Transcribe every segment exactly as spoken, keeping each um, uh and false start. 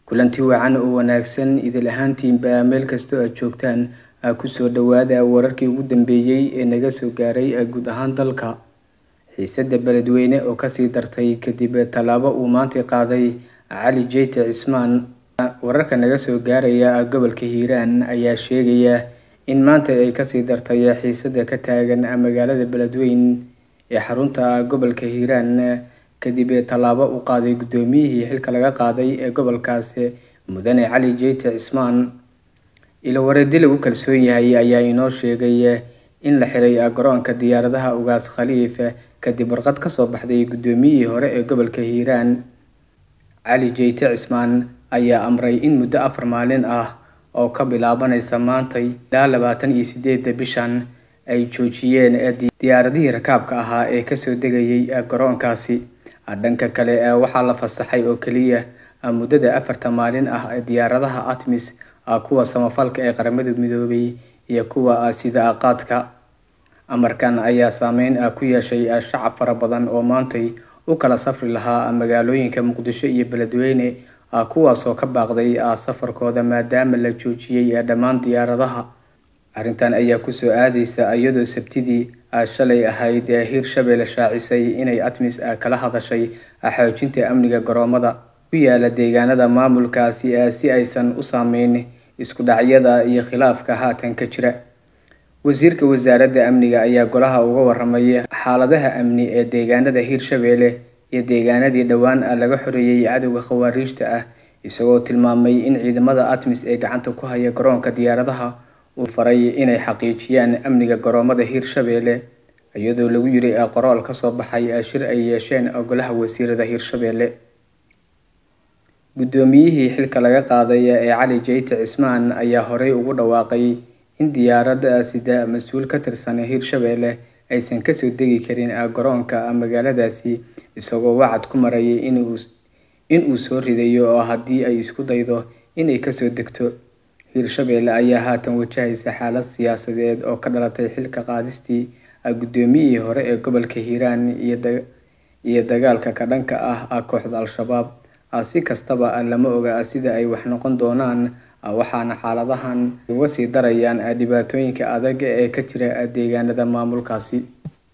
kulanti wacan oo wanaagsan idil ahaantiinba meel kasta oo joogtaan ku soo dhawaada wararkii ugu dambeeyay ee naga soo gaaray guud ahaan dalka. xiisada beledweyne oo kasii dartay kadib talaabo uu maanta qaaday Cali Jeite Cismaan. wararka naga soo gaaraya gobolka Hiiraan ayaa sheegaya in maanta ay kasii dartay xiisada ka taagan magaalada beledweyne ee xarunta gobolka Hiiraan kadib talaabo uu qaaday gudoomiyihii xilka laga qaaday ee gobolkaas mudane Cali Jeite Cismaan. ilo wareedi lagu kalsoon yahay ayaa inoo sheegay in la xiray garoonka diyaaradaha Ugaas Khalifa kadib warqad ka soo baxday gudoomiyihii hore ee gobolka Hiiraan. Cali Jeite Cismaan ayaa amray in muddo afar maalin ah oo ka bilaabanaysa maanta ilaa labaatan iyo sideed bishan ay joojiyeen diyaaradihii rakaabka ahaa ee kasoo degayay garoonkaasi. dhanka kale waxaa la fasaxay oo kaliya muddada afarta maalin ah ee diyaaradaha Atmis kuwa samafalka ee qaramada midoobay iyo kuwa sida qaadka. amarkan ayaa saameyn ku yeeshay shacab fara badan oo maantay u kala safri lahaa magaalooyinka Muqdisho iyo Beledweyne kuwaas oo ka baaqday safarkooda maadaama la joojiyay dhammaan diyaaradaha. arrintan ayaa ku soo aadaysa iyadoo Sabtidii shalay ahayd Hirshabelle shaacisay inay Atmis kala hadashay xoojinta amniga garoomada ku yaala deegaanada maamulkaasi si aysan u saameyn isku dhacyada iyo khilaafka haatan ka jira. wasiirka wasaaradda amniga ayaa golaha uga waramay xaaladaha amni ee deegaanada Hirshabelle iyo deegaanadii dhawaan laga xoreeyay cadawga khawaarijta ah, isagoo tilmaamay in ciidamada Atmis ee gacanta ku haya garoonka diyaaradaha uu faray inay xaqiijiyaan amniga garoomada Hirshabelle iyadoo lagu yiri qoraal ka soo baxay shir ay yeesheen golaha wasiirada Hirshabelle. gudoomiyihii xilka laga qaaday ee Cali Jeite Cismaan ayaa horey ugu dhawaaqay in diyaaradda sida mas'uul ka tirsan Hirshabelle aysan ka soo degi karin garoonka magaaladaasi, isagoo wacad ku maray in uu in uu soo ridayo haddii ay isku daydo inay ka soo degto. Hirshabelle ayaa haatan wajahaysa xaalad siyaasadeed oo ka dhalatay xilka qaadistii gudoomiyihii hore ee gobolka Hiiraan iyo dagaalka ka dhanka ah kooxda Al-Shabaab. si kastaba lama oga sida ay wax noqon doonaan, waxaana xaaladahan uga sii darayaan dhibaatooyinka adag ee ka jira deegaanada maamulkaasi.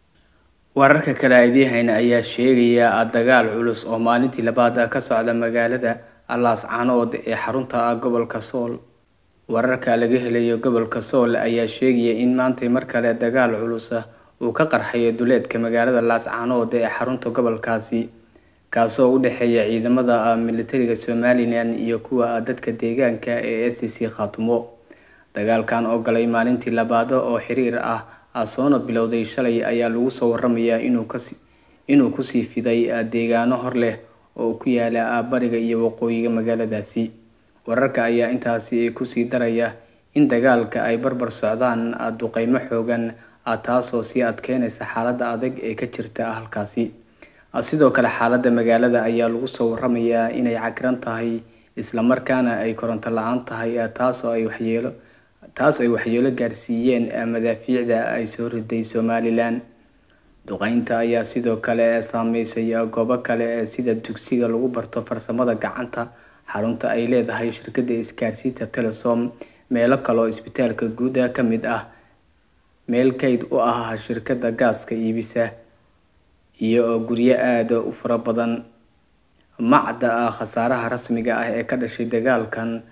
wararka kale aydiihayna ayaa sheegaya dagaal culus oo maalintii labaad ka socda magaalada Laascaanood ee xarunta gobolka Sool. wararka laga helayo gobolka Sool ayaa sheegaya in maanta mar kale dagaal culus uu ka qarxay duleedka magaalada Laascaanood ee xarunta gobolkaasi, kaasoo u dhaxeeya ciidamada militariga Somaliland iyo kuwa dadka deegaanka ee S C Khaatumo. dagaalkan oo galay maalintii labaad oo xiriir ah asoona bilowday shalay ayaa lagu soo waramayaa inuu ka inuu ku sii fiday deegaano hor leh oo ku yaala bariga iyo waqooyiga magaaladaasi. wararka ayaa intaasi ku sii daraya in dagaalka ay barbar socdaan duqeymo xoogan taasoo sii adkeynaysa xaaladda adag ee ka jirta halkaasi. sidoo kale xaaladda magaalada ayaa lagu soo waramayaa inay cakiran tahay isla markaana ay koronto la'aan tahay taasoo ay waxyeelo taas ay waxyeelo gaarsiiyeen madaafiicda ay soo riday Somaliland. duqeynta ayaa sidoo kale saameysay goobo kale sida dugsiga lagu barto farsamada gacanta, xarunta ay leedahay shirkadda isgaarsiinta Telesom, meelo kale oo isbitaalka guud ka mid ah, meel kayd u ah shirkadda gaaska iibisa, iyo guryo aad u fara badan. macda khasaaraha rasmiga ah ee ka dhashay dagaalkan,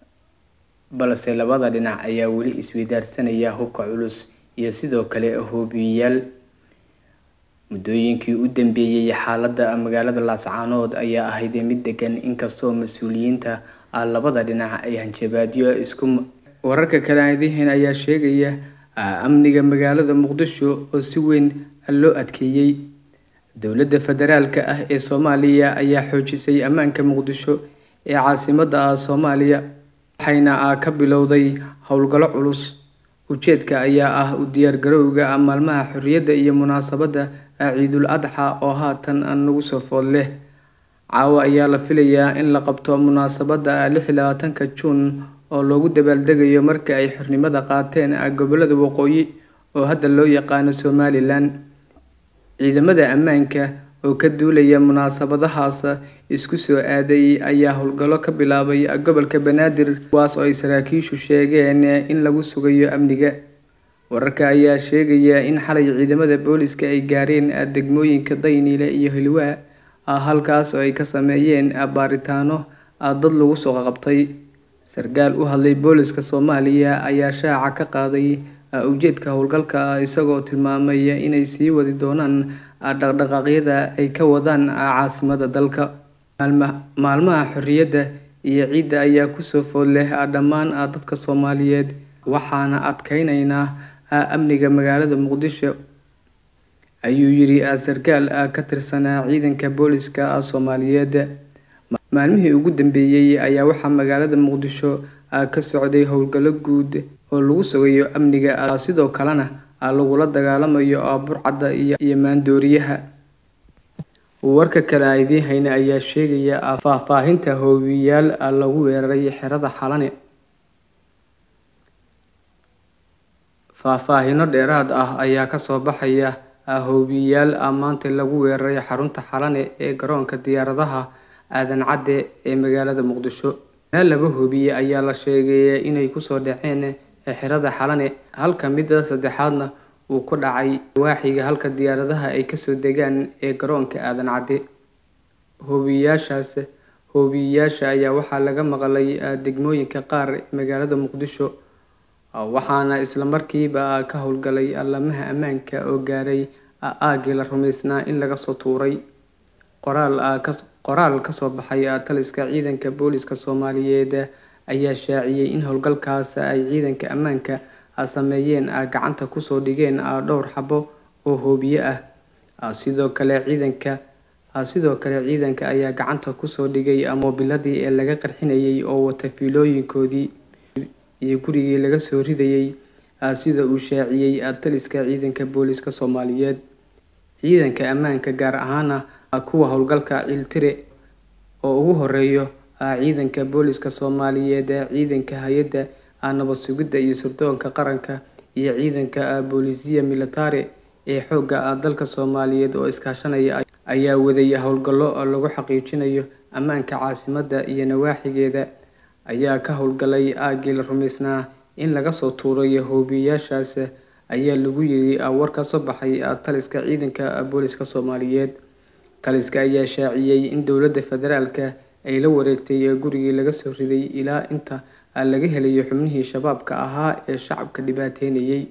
balse labada dhinac ayaa weli isweydaarsanaya hubka culus iyo sidoo kale hoobiyayaal. muddooyinkii u dambeeyay xaaladda magaalada Laascaanood ayaa ahayd mid degan, inkastoo mas'uuliyiinta labada dhinac ay hanjabaadyo isku. wararka kale aydihiin ayaa sheegaya amniga magaalada Muqdisho oo si weyn loo adkeeyay. dowladda federaalka ah ee Soomaaliya ayaa xoojisay ammaanka Muqdisho ee caasimadda Soomaaliya, waxayna ka bilowday howlgallo culus. ujeedka ayaa ah u diyaar garowga maalmaha xorriyadda iyo munaasabadda Ciidul Adha oo haatan nagu soo fool leh. caawa ayaa la filayaa in la qabto munaasabadda lix iyo labaatanka Juun oo loogu dabaaldegayo markii ay xornimada qaateen gobollada waqooyi oo hadda loo yaqaan Somaliland. ciidamada ammaanka oo ka duulaya munaasabadahaas isku soo aaday ayaa howlgallo ka bilaabay gobolka Banaadir kuwaas oo ay saraakiishu sheegeen in lagu sugayo amniga. Wararka ayaa sheegaya in xalay ciidamada booliska ay gaareen degmooyinka Daynile iyo Hilwaa halkaas oo ay ka sameeyeen baaritaano dad lagu soo qabtay. Sarkaal u hadlay booliska Soomaaliya ayaa shaaca ka qaaday ujeedka howlgalka isagoo tilmaamay inay sii wadi doonaan dhaqdhaqaaqyada ay ka wadaan caasimadda dalka. Maalmaha xorriyadda iyo ciidda ayaa ku soo fool leh dhammaan dadka Soomaaliyeed, waxaana adkeynaynaa amniga magaalada Muqdisho, ayuu yiri sarkaal ka tirsan ciidanka booliska Soomaaliyeed. Maalmihii ugu dambeeyay ayaa waxaa magaalada Muqdisho ka socday howlgallo guud oo lagu sugayo amniga, sidoo kalena lagula dagaalamayo burcadda iyo maandooriyaha. Warka kale ee idin hayna ayaa sheegaya faahfaahinta hoobiyaal lagu weeraray xerada Xalane. Faahfaahino dheeraad ah ayaa ka soo baxaya hoobiyaal maanta lagu weeraray xarunta Xalane ee garoonka diyaaradaha Aadan Cadde ee magaalada Muqdisho. Laba hoobiye ayaa la sheegay inay ku soo dhaceen xerada Xalane, halka mid saddexaadna uu ku dhacay waaxiga halka diyaaradaha ay ka soo degaan ee garoonka Aadan Cadde. Hoobiyaashaas hoobiyaasha ayaa waxaa laga maqlay degmooyinka qaar ee magaalada Muqdisho, waxaana isla markiiba ka howlgalay laamaha ammaanka oo gaaray aagii la rumaysnaa in laga soo tuuray. Qoraal ka qoraal ka soo baxay taliska ciidanka booliska Soomaaliyeed ayaa shaaciyay in howlgalkaas ay ciidanka ammaanka sameeyeen gacanta ku soo dhigeen dhowr xabo oo hoobiye ah. Sidoo kale ciidanka sidoo kale ciidanka ayaa gacanta ku soo dhigay moobiladii ee laga qarxinayay oo wata fiilooyinkoodii iyo gurigii laga soo ridayay, sida uu shaaciyay taliska ciidanka booliska Soomaaliyeed. Ciidanka ammaanka gaar ahaan kuwa howlgalka Ciltire oo ugu horeeyo ciidanka booliska Soomaaliyeed, ciidanka hay'adda nabad sugidda iyo sirdoonka qaranka, iyo ciidanka booliisiya military ee xoogga dalka Soomaaliyeed oo iskaashanaya ayaa waday howlgallo lagu xaqiijinayo ammaanka caasimadda iyo nawaaxigeeda. Ayaa ka howlgalay aagii la rumaysnaa in laga soo tuuray hoobiyaashaas, ayaa lagu yiri war ka soo baxay taliska ciidanka booliska Soomaaliyeed. Taliska ayaa shaaciyay in dowladda federaalka ay la wareegtay gurigii laga soo riday ilaa inta laga helayo xubnihii shabaabka ahaa ee shacabka dhibaateynayay.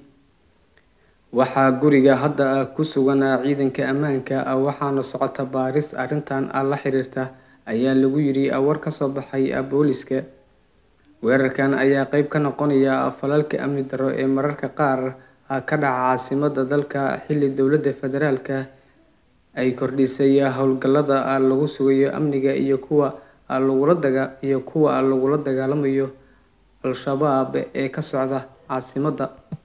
Waxaa guriga hadda ku sugan ciidanka ammaanka, waxaana socota baaris arrintan la xiriirta, ayaa lagu yiri war ka soo baxay booliska. Weerarkan ayaa qayb ka noqonaya falalka amni darro ee mararka qaar ka dhaca caasimadda dalka xilli dowladda federaalka ay kordhisay howlgallada lagu sugayo amniga iyo kuwa lagula daga iyo kuwa lagula dagaalamayo Al-Shabaab ee ka socda caasimadda.